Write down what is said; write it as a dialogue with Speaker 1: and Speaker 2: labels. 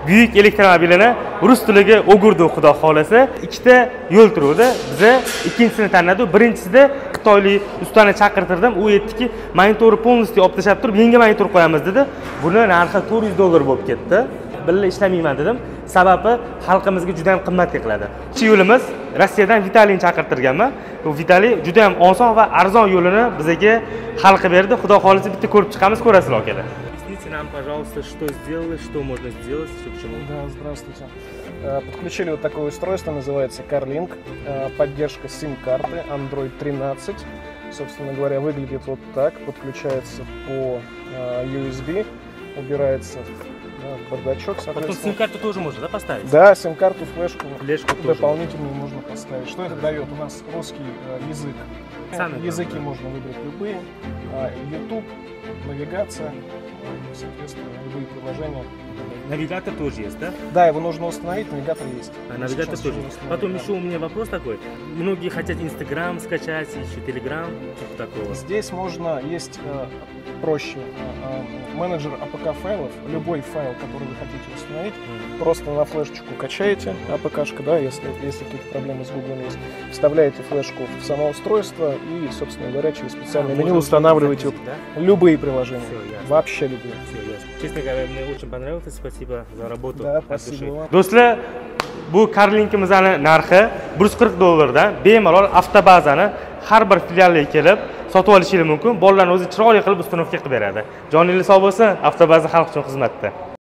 Speaker 1: buyuk elektromobilini rus tiliga o'girdi, xudo xolasa. Ikkita yo'l turuvdi. Biza ikkinchisini tanladik. Birinchisida xitoylik ustani chaqirtirdim. U aytdiki, monitorni полностью olib tashlab turib, yangi monitor qo'yamiz dedi. Buni narxi $400 bo'lib ketdi. Billa ishlamayman dedim. Sababi xalqimizga juda ham qimmatga qiladi. Shu yo'limiz Rossiyadan Vitaliyni chaqirtirganman. Bu Vitaliy juda ham oson va arzon yo'lini bizga hal qilib berdi. Xudo xolisa bitta ko'rib chiqamiz, ko'rasizlar akalar. Объясните нам, пожалуйста, что сделали, что можно сделать, что к чему.
Speaker 2: Да, здравствуйте. Подключили вот такое устройство, называется CarLink. Поддержка SIM-карты Android 13. Собственно говоря, выглядит вот так. Подключается по USB, убирается в бардачок,
Speaker 1: Потом
Speaker 2: соответственно.
Speaker 1: сим-карту тоже можно, да, поставить?
Speaker 2: Да, сим-карту, флешку
Speaker 1: Флешку
Speaker 2: дополнительную можно поставить. Что это дает? У нас русский язык.
Speaker 1: Самый
Speaker 2: Языки
Speaker 1: главный, да.
Speaker 2: можно выбрать любые. YouTube, навигация, соответственно, любые приложения.
Speaker 1: Навигатор тоже есть, да?
Speaker 2: Да, его нужно установить, навигатор есть.
Speaker 1: Навигатор
Speaker 2: Сейчас
Speaker 1: тоже.
Speaker 2: еще не установлен,
Speaker 1: Потом
Speaker 2: да.
Speaker 1: еще у меня вопрос такой. Многие хотят Инстаграм скачать, еще Телеграм, типа такого.
Speaker 2: Здесь можно, есть проще менеджер APK файлов, любой файл, который вы хотите установить, просто на флешечку качаете, APK-шка, да, если какие-то проблемы с Google есть, вставляете флешку в само устройство и, собственно говоря, через специальное меню
Speaker 1: можно
Speaker 2: устанавливаете
Speaker 1: запустить, да?
Speaker 2: любые приложения,
Speaker 1: Всё, ясно.
Speaker 2: вообще любые.
Speaker 1: Все, ясно. Честно говоря, мне очень понравилось. Спасибо за работу.
Speaker 2: Да,
Speaker 1: от
Speaker 2: спасибо
Speaker 1: души.
Speaker 2: вам.
Speaker 1: Do'stlar, bu CarLink'imizni narxi $140 dan bemalol avtobazani har bir filialiga kelib sotib olishingiz mumkin. Bolalarni o'zi chiroyli qilib ustunovka qilib beradi. Joningiz sog' bo'lsin, avtobaza xalq uchun xizmatda.